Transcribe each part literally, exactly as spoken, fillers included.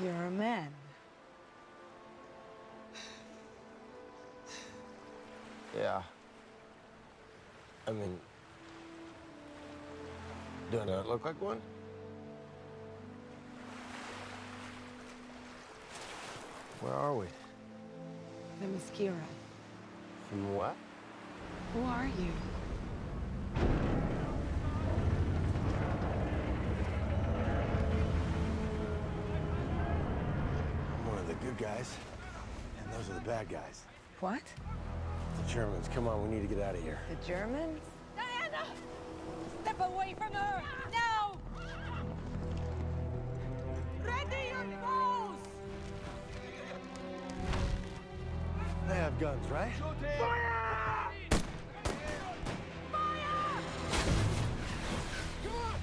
You're a man. Yeah. I mean, do I not look like one? Where are we? The Masquera. From what? Who are you? I'm one of the good guys, and those are the bad guys. What? The Germans. Come on, we need to get out of here. The Germans? Diana! Step away from her! Now! Ready your bows! They have guns, right? Fire! Fire! Come on!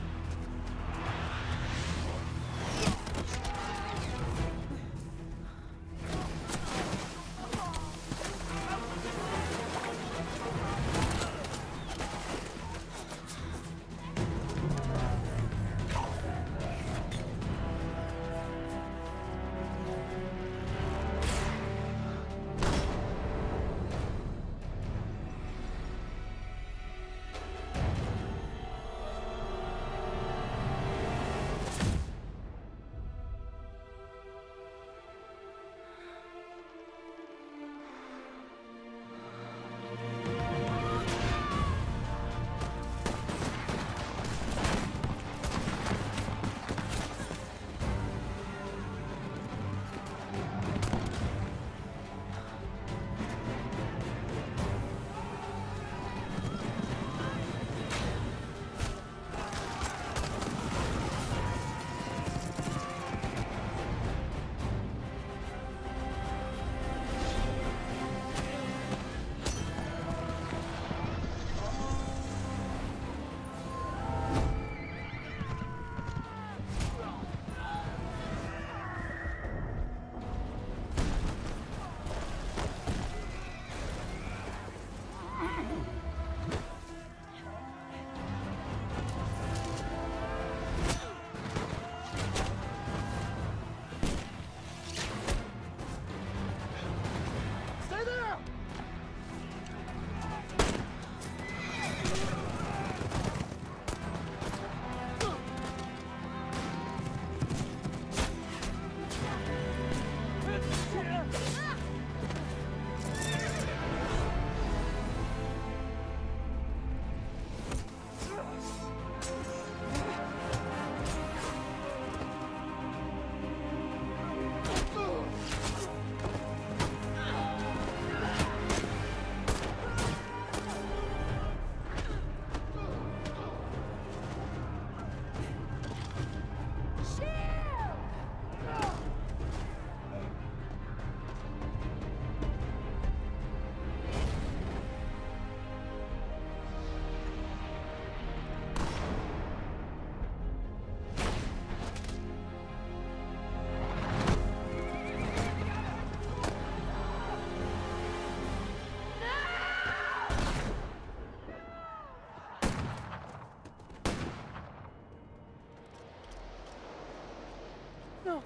No.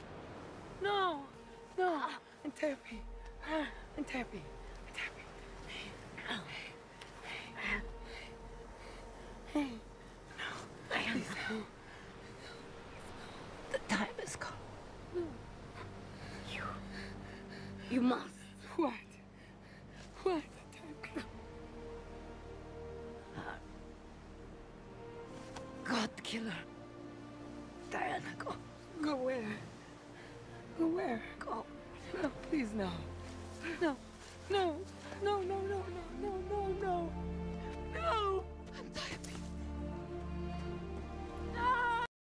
No. No. I'm happy. I'm happy. I'm happy. Hey. No. Please, no. The time has come. You... You must. What? What? The time come. God killer. Diana, go. Go where? Go where? Go. No, please, no. No. No. No, no, no, no, no, no, no. No!